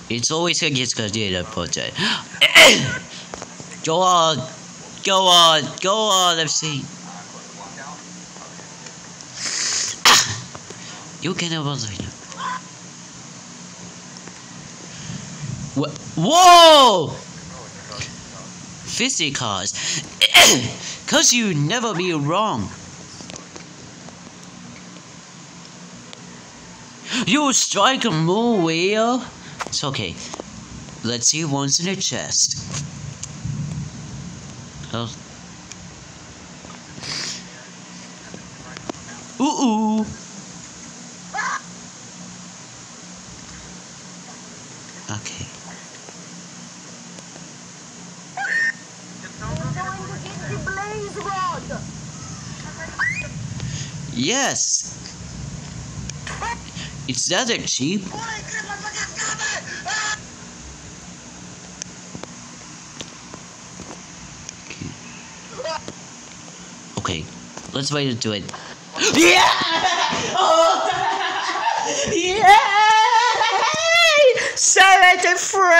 It's always a get considered project. Go on, go on, go on. Let's see. You can have one. Whoa! Physicals. Cause you never be wrong. You strike a move, Will. It's okay. Let's see once in the chest. Oh. Ooh. Okay. Yes. It's rather cheap. Okay, let's wait to do it. Yeah! Oh! Yay! 73!